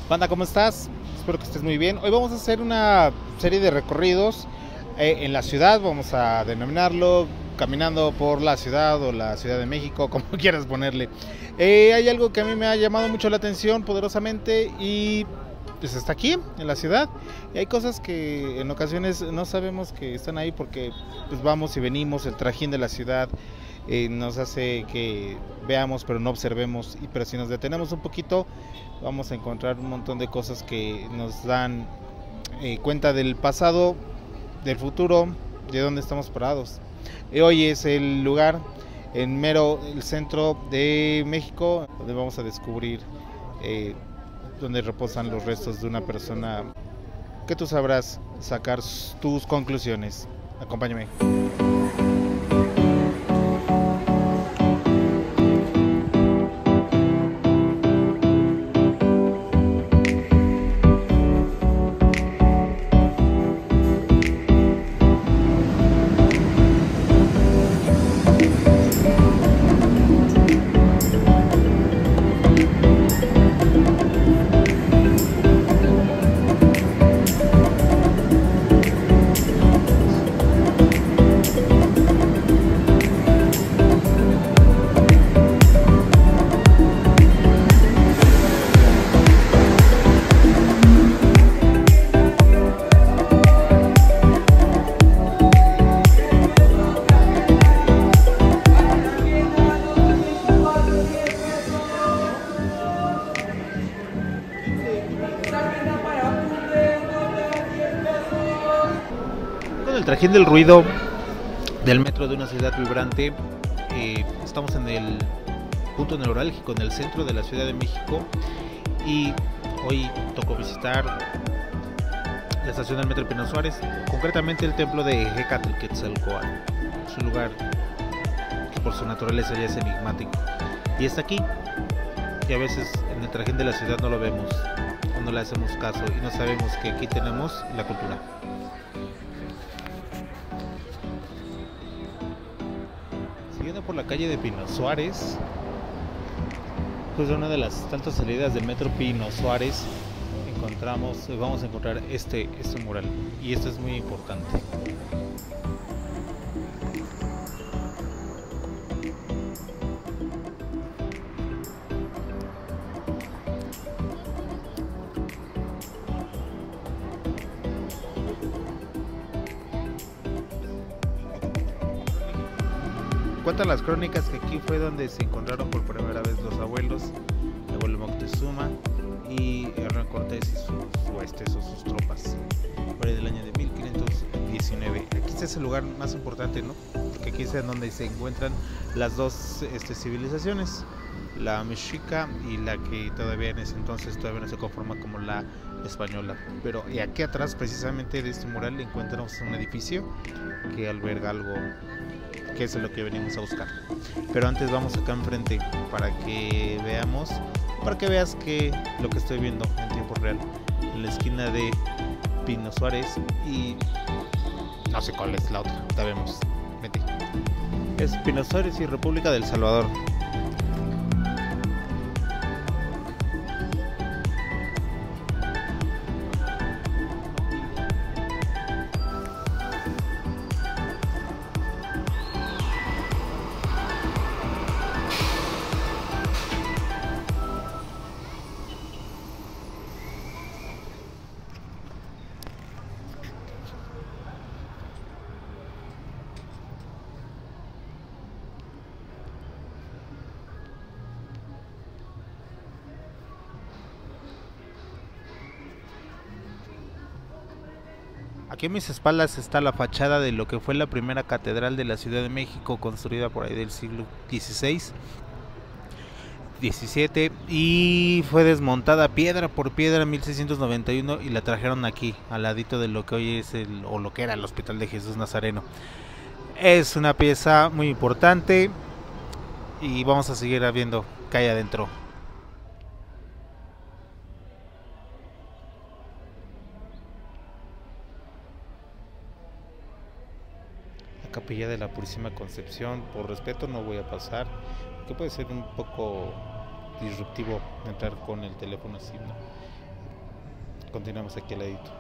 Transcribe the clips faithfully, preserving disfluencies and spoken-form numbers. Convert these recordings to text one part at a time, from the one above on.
Banda, ¿cómo estás? Espero que estés muy bien. Hoy vamos a hacer una serie de recorridos eh, en la ciudad, vamos a denominarlo caminando por la ciudad o la Ciudad de México, como quieras ponerle. Eh, hay algo que a mí me ha llamado mucho la atención poderosamente y pues está aquí en la ciudad, y hay cosas que en ocasiones no sabemos que están ahí porque pues vamos y venimos, el trajín de la ciudad eh, nos hace que veamos pero no observemos, y pero si nos detenemos un poquito vamos a encontrar un montón de cosas que nos dan eh, cuenta del pasado, del futuro, de dónde estamos parados. Eh, hoy es el lugar en mero el centro de México donde vamos a descubrir eh, donde reposan los restos de una persona que tú sabrás sacar tus conclusiones. Acompáñame. El trajín del ruido del metro de una ciudad vibrante. Eh, estamos en el punto neurálgico, en el centro de la Ciudad de México, y hoy tocó visitar la estación del metro Pino Suárez, concretamente el templo de Hecatl-Quetzalcóatl. Es un lugar que por su naturaleza ya es enigmático y está aquí, y a veces en el trajín de la ciudad no lo vemos o no le hacemos caso y no sabemos que aquí tenemos la cultura. Siguiendo por la calle de Pino Suárez, pues de una de las tantas salidas del metro Pino Suárez, encontramos, vamos a encontrar este, este mural, y esto es muy importante. Cuentan las crónicas que aquí fue donde se encontraron por primera vez los abuelos, el abuelo Moctezuma y Hernán Cortés y sus huestes o sus tropas, por ahí del año de mil quinientos diecinueve. Aquí este es el lugar más importante, ¿no? Porque aquí es donde se encuentran las dos este, civilizaciones, la mexica y la que todavía en ese entonces todavía no se conforma como la española. Pero y aquí atrás, precisamente de este mural, encontramos un edificio que alberga algo que es lo que venimos a buscar. Pero antes vamos acá enfrente para que veamos, para que veas que lo que estoy viendo en tiempo real, en la esquina de Pino Suárez y no sé cuál es la otra, la vemos. Vete. Es Pino Suárez y República del Salvador. Aquí a mis espaldas está la fachada de lo que fue la primera catedral de la Ciudad de México, construida por ahí del siglo dieciséis, diecisiete, y fue desmontada piedra por piedra en mil seiscientos noventa y uno y la trajeron aquí, al ladito de lo que hoy es el, o lo que era el Hospital de Jesús Nazareno. Es una pieza muy importante y vamos a seguir viendo qué hay adentro. Capilla de la Purísima Concepción. Por respeto no voy a pasar, que puede ser un poco disruptivo entrar con el teléfono así, ¿no? continuamos aquí al ladito.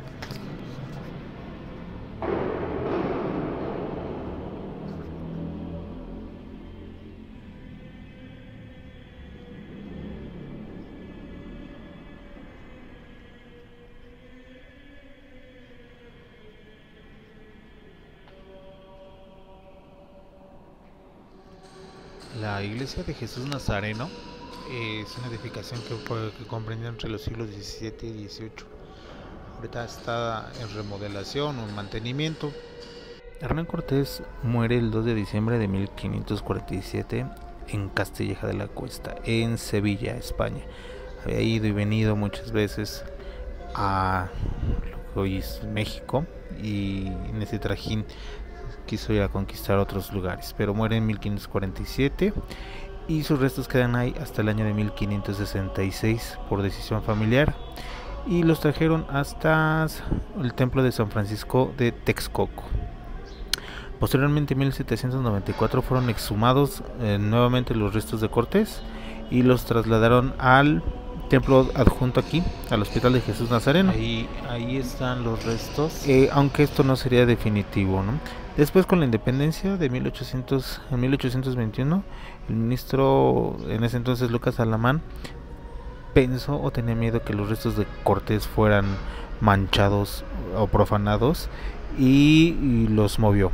La iglesia de Jesús Nazareno es una edificación que, fue, que comprendió entre los siglos diecisiete y dieciocho. Ahorita está en remodelación o en mantenimiento. Hernán Cortés muere el dos de diciembre de mil quinientos cuarenta y siete en Castilleja de la Cuesta, en Sevilla, España. Había ido y venido muchas veces a lo que hoy es México, y en ese trajín quiso ir a conquistar otros lugares, pero muere en mil quinientos cuarenta y siete y sus restos quedan ahí hasta el año de mil quinientos sesenta y seis por decisión familiar, y los trajeron hasta el templo de San Francisco de Texcoco. Posteriormente en mil setecientos noventa y cuatro fueron exhumados eh, nuevamente los restos de Cortés y los trasladaron al templo adjunto aquí, al Hospital de Jesús Nazareno. Ahí, ahí están los restos, eh, aunque esto no sería definitivo, ¿no? Después, con la independencia de mil ochocientos, en mil ochocientos veintiuno, el ministro en ese entonces, Lucas Alamán, pensó o tenía miedo que los restos de Cortés fueran manchados o profanados, y, y los movió.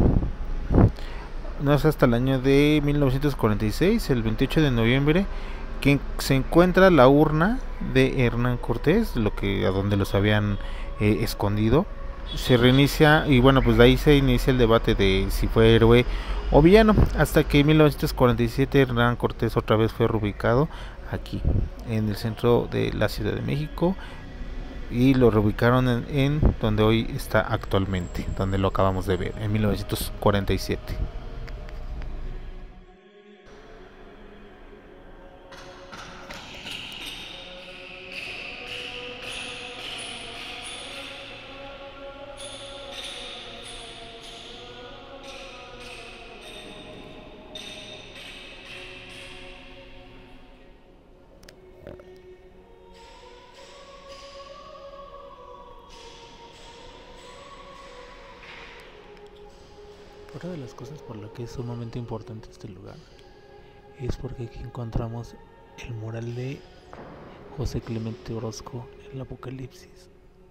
No es hasta el año de mil novecientos cuarenta y seis, el veintiocho de noviembre, que se encuentra la urna de Hernán Cortés, lo que a donde los habían eh, escondido. Se reinicia, y bueno, pues de ahí se inicia el debate de si fue héroe o villano, hasta que en mil novecientos cuarenta y siete Hernán Cortés otra vez fue reubicado aquí en el centro de la Ciudad de México, y lo reubicaron en, en donde hoy está actualmente, donde lo acabamos de ver, en mil novecientos cuarenta y siete. Otra de las cosas por las que es sumamente importante este lugar es porque aquí encontramos el mural de José Clemente Orozco, el Apocalipsis.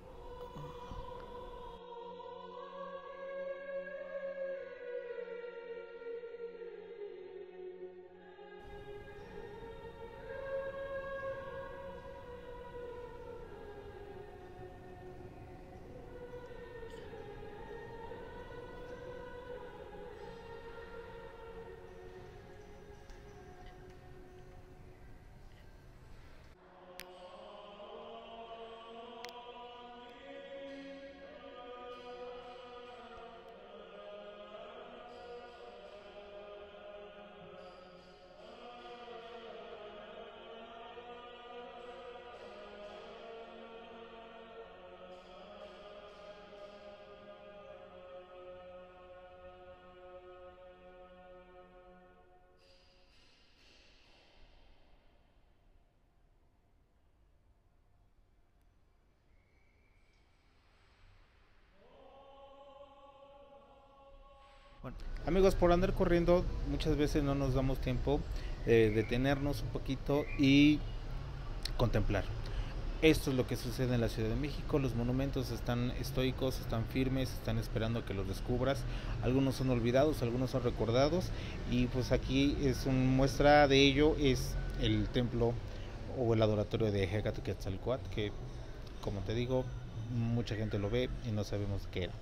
Bueno, amigos, por andar corriendo muchas veces no nos damos tiempo de detenernos un poquito y contemplar. Esto es lo que sucede en la Ciudad de México. Los monumentos están estoicos, están firmes, están esperando que los descubras. Algunos son olvidados, algunos son recordados, y pues aquí es una muestra de ello, es el templo o el adoratorio de Hecatoquetzalcóatl, que, como te digo, mucha gente lo ve y no sabemos qué era.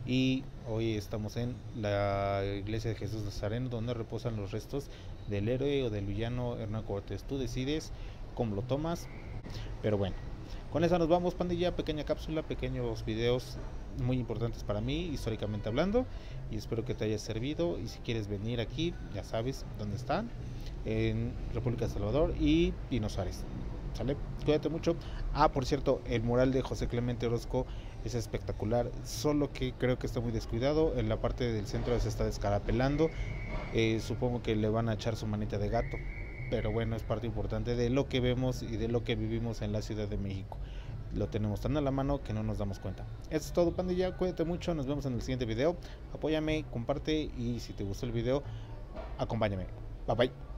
Y hoy estamos en la iglesia de Jesús Nazareno, donde reposan los restos del héroe o del villano Hernán Cortés. Tú decides cómo lo tomas, pero bueno, con eso nos vamos, pandilla. Pequeña cápsula, pequeños videos muy importantes para mí, históricamente hablando, y espero que te haya servido. Y si quieres venir aquí, ya sabes dónde están, en República de Salvador y Pino Suárez. ¿Sale? Cuídate mucho. Ah, por cierto, el mural de José Clemente Orozco es espectacular, solo que creo que está muy descuidado. En la parte del centro se está descarapelando. Eh, supongo que le van a echar su manita de gato, pero bueno, es parte importante de lo que vemos y de lo que vivimos en la Ciudad de México. lo tenemos tan a la mano que no nos damos cuenta. Eso es todo, pandilla, cuídate mucho, nos vemos en el siguiente video. Apóyame, comparte y si te gustó el video, acompáñame. Bye bye.